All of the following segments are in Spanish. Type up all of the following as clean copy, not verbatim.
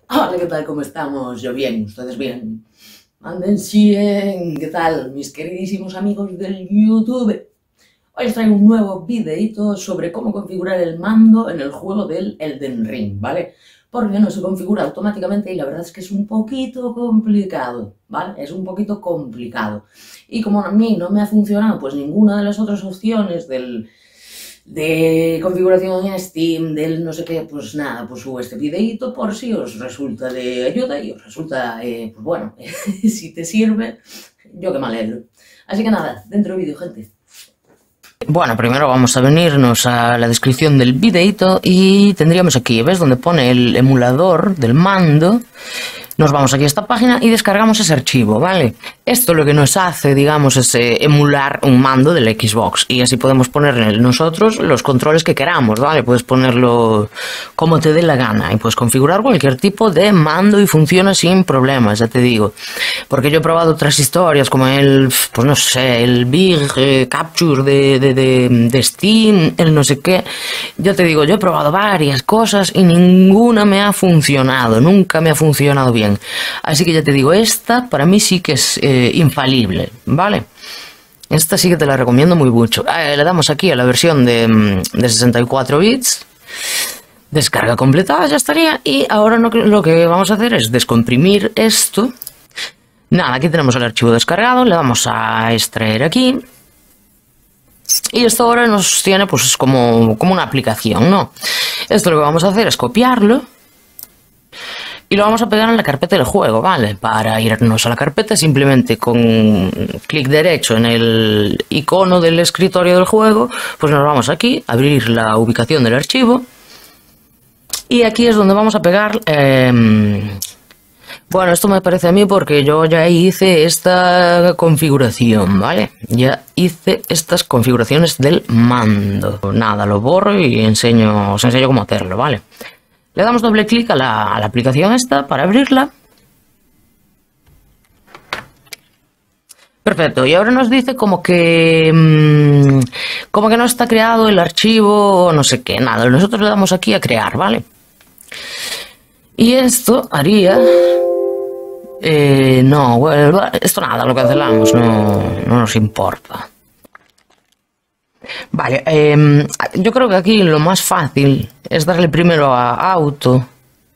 Hola, ¿qué tal? ¿Cómo estamos? Yo bien, ustedes bien. Anden bien, ¿qué tal, mis queridísimos amigos del YouTube? Hoy os traigo un nuevo videito sobre cómo configurar el mando en el juego del Elden Ring, ¿vale? Porque no se configura automáticamente y la verdad es que es un poquito complicado, ¿vale? Es un poquito complicado. Y como a mí no me ha funcionado pues ninguna de las otras opciones de configuración en Steam, del no sé qué, pues nada, pues subo este videito por si os resulta de ayuda y os resulta, pues bueno, si te sirve, yo que me alegro. Así que nada, dentro del vídeo, gente. Bueno, primero vamos a venirnos a la descripción del videito y tendríamos aquí, ¿ves? Donde pone el emulador del mando. Nos vamos aquí a esta página y descargamos ese archivo, ¿vale? Esto lo que nos hace, digamos, es emular un mando del Xbox y así podemos poner nosotros los controles que queramos, ¿vale? Puedes ponerlo como te dé la gana y puedes configurar cualquier tipo de mando y funciona sin problemas, ya te digo. Porque yo he probado otras historias como pues no sé, el Big Capture de Steam, el no sé qué. Ya te digo, yo he probado varias cosas y ninguna me ha funcionado, nunca me ha funcionado bien. Así que ya te digo, esta para mí sí que es infalible, ¿vale? Esta sí que te la recomiendo muy mucho. Le damos aquí a la versión de 64 bits. Descarga completada, ya estaría. Y ahora lo que vamos a hacer es descomprimir esto. Nada, aquí tenemos el archivo descargado, le damos a extraer aquí. Y esto ahora nos tiene pues como una aplicación, ¿no? Esto lo que vamos a hacer es copiarlo y lo vamos a pegar en la carpeta del juego, ¿vale? Para irnos a la carpeta simplemente con clic derecho en el icono del escritorio del juego, pues nos vamos aquí, a abrir la ubicación del archivo y aquí es donde vamos a pegar... Bueno, esto me parece a mí porque yo ya hice esta configuración, ¿vale? Ya hice estas configuraciones del mando. Nada, lo borro y os enseño cómo hacerlo, ¿vale? Le damos doble clic a la aplicación esta para abrirla. Perfecto, y ahora nos dice como que no está creado el archivo, no sé qué, nada. Nosotros le damos aquí a crear, ¿vale? Y esto haría... no, bueno, esto nada, lo cancelamos, no nos importa. Vale, yo creo que aquí lo más fácil es darle primero a auto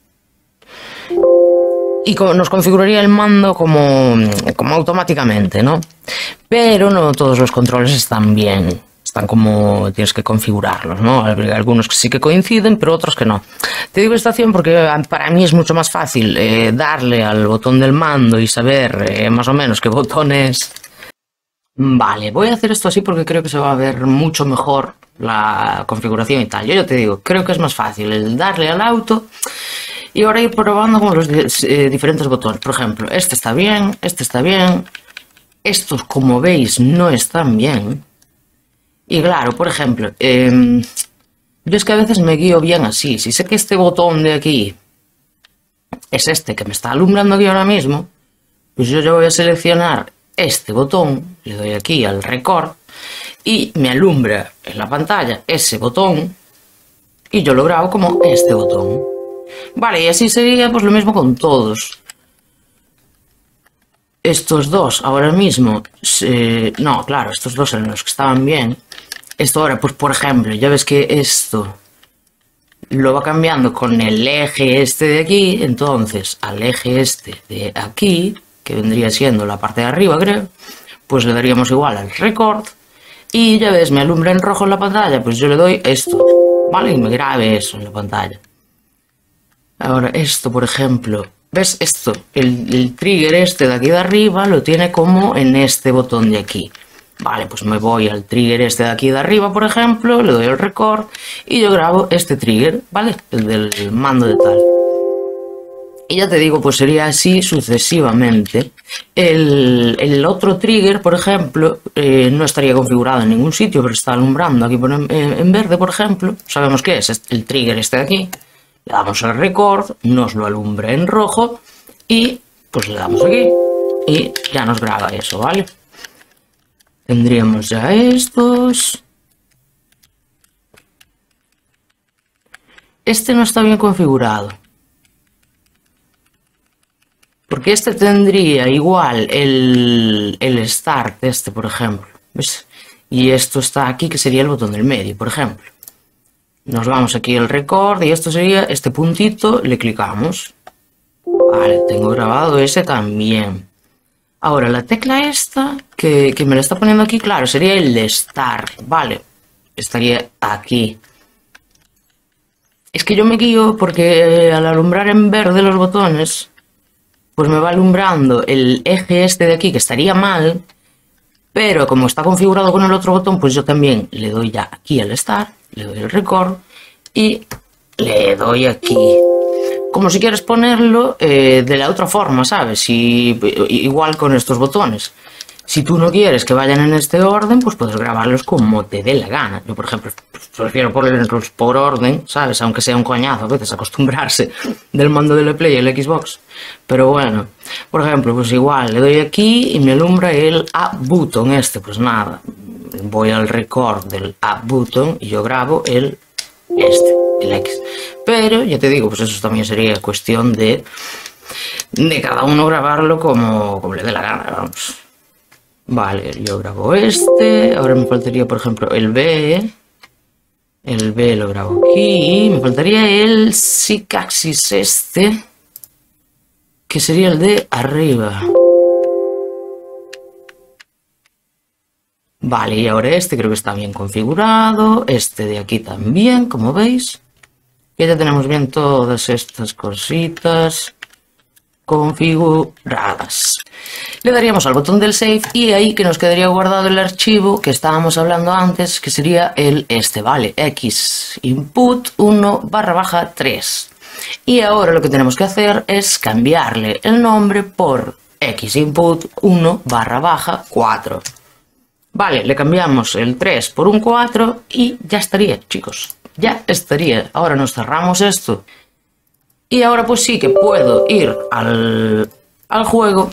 y nos configuraría el mando como automáticamente, ¿no? Pero no todos los controles están bien, están como tienes que configurarlos, ¿no? Algunos que sí que coinciden, pero otros que no. Te digo esta opción porque para mí es mucho más fácil darle al botón del mando y saber más o menos qué botones. Vale, voy a hacer esto así porque creo que se va a ver mucho mejor la configuración y tal. Yo ya te digo, creo que es más fácil el darle al auto y ahora ir probando con los diferentes botones. Por ejemplo, este está bien, este está bien. Estos, como veis, no están bien. Y claro, por ejemplo, yo es que a veces me guío bien así. Si sé que este botón de aquí es este que me está alumbrando aquí ahora mismo, pues yo voy a seleccionar este botón, le doy aquí al record y me alumbra en la pantalla ese botón y yo lo grabo como este botón. Vale, y así sería pues lo mismo con todos. Estos dos ahora mismo, no, claro, estos dos eran los que estaban bien. Esto ahora, pues por ejemplo, ya ves que esto lo va cambiando con el eje este de aquí, entonces al eje este de aquí, que vendría siendo la parte de arriba, creo, pues le daríamos igual al record y ya ves, me alumbra en rojo en la pantalla, pues yo le doy esto, ¿vale? Y me grabe eso en la pantalla. Ahora esto, por ejemplo, ¿ves esto? El trigger este de aquí de arriba lo tiene como en este botón de aquí. Vale, pues me voy al trigger este de aquí de arriba, por ejemplo, le doy el record y yo grabo este trigger, ¿vale? El del mando de tal. Y ya te digo, pues sería así sucesivamente. El otro trigger, por ejemplo, no estaría configurado en ningún sitio, pero está alumbrando aquí en verde, por ejemplo. Sabemos que es el trigger este de aquí. Le damos el record, nos lo alumbra en rojo y pues le damos aquí y ya nos graba eso, ¿vale? Tendríamos ya estos. Este no está bien configurado. Porque este tendría igual el Start, este, por ejemplo. ¿Ves? Y esto está aquí, que sería el botón del medio, por ejemplo. Nos vamos aquí al Record y esto sería este puntito, le clicamos. Vale, tengo grabado ese también. Ahora, la tecla esta, que me la está poniendo aquí, claro, sería el de Start, vale. Estaría aquí. Es que yo me guío porque al alumbrar en verde los botones, pues me va alumbrando el eje este de aquí, que estaría mal. Pero como está configurado con el otro botón, pues yo también le doy ya aquí al Start, le doy el Record y le doy aquí. Como si quieres ponerlo de la otra forma, ¿sabes? Igual con estos botones. Si tú no quieres que vayan en este orden, pues puedes grabarlos como te dé la gana. Yo, por ejemplo, prefiero ponerlos por orden, ¿sabes? Aunque sea un coñazo a veces acostumbrarse del mando de la Play y el Xbox. Pero bueno, por ejemplo, pues igual le doy aquí y me alumbra el Up Button este. Pues nada, voy al Record del Up Button y yo grabo el X. Pero ya te digo, pues eso también sería cuestión de cada uno grabarlo como le dé la gana, vamos. Vale, yo grabo este. Ahora me faltaría, por ejemplo, el B. El B lo grabo aquí. Me faltaría el Six Axis este, que sería el de arriba. Vale, y ahora este creo que está bien configurado. Este de aquí también, como veis. Que ya tenemos bien todas estas cositas configuradas. Le daríamos al botón del Save y ahí que nos quedaría guardado el archivo que estábamos hablando antes, que sería vale, X input 1/3. Y ahora lo que tenemos que hacer es cambiarle el nombre por X input 1/4. Vale, le cambiamos el 3 por un 4 y ya estaría, chicos. Ya estaría. Ahora nos cerramos esto. Y ahora pues sí que puedo ir al juego.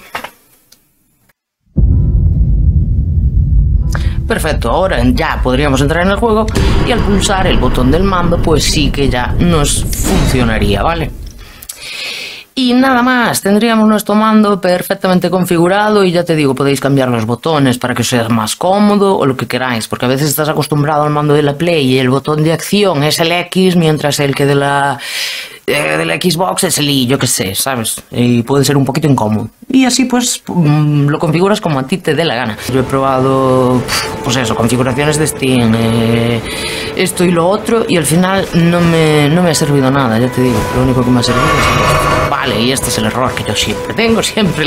Perfecto, ahora ya podríamos entrar en el juego y al pulsar el botón del mando pues sí que ya nos funcionaría, ¿vale? Y nada más, tendríamos nuestro mando perfectamente configurado y ya te digo, podéis cambiar los botones para que os sea más cómodo o lo que queráis, porque a veces estás acostumbrado al mando de la Play y el botón de acción es el X, mientras el que de la Xbox es el Y, yo qué sé, ¿sabes? Y puede ser un poquito incómodo. Y así pues lo configuras como a ti te dé la gana. Yo he probado, pues eso, configuraciones de Steam, esto y lo otro, y al final no me ha servido nada, ya te digo, lo único que me ha servido es esto. Vale, y este es el error que yo siempre tengo, siempre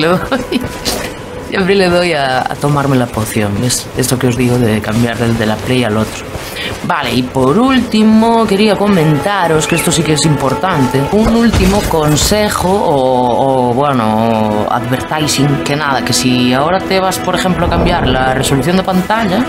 le doy a tomarme la poción, ¿ves? Esto que os digo de cambiar de la Play al otro. Vale, y por último quería comentaros que esto sí que es importante, un último consejo o bueno, advertising, que nada, que si ahora te vas, por ejemplo, a cambiar la resolución de pantalla,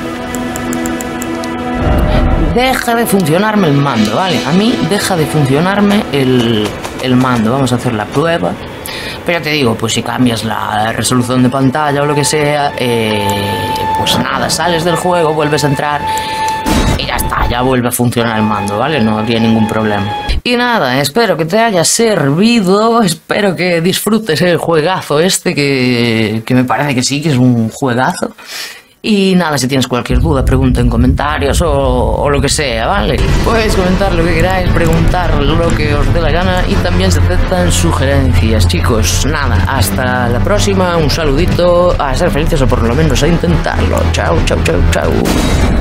deja de funcionarme el mando, ¿vale? A mí deja de funcionarme el mando. Vamos a hacer la prueba. Pero ya te digo, pues si cambias la resolución de pantalla o lo que sea, pues nada, sales del juego, vuelves a entrar y ya está, ya vuelve a funcionar el mando, ¿vale? No habría ningún problema. Y nada, espero que te haya servido, espero que disfrutes el juegazo este, que me parece que sí, que es un juegazo. Y nada, si tienes cualquier duda, pregunta en comentarios o lo que sea, ¿vale? Podéis comentar lo que queráis, preguntar lo que os dé la gana y también se aceptan sugerencias, chicos. Nada, hasta la próxima, un saludito, a ser felices o por lo menos a intentarlo. Chao, chao, chao, chao.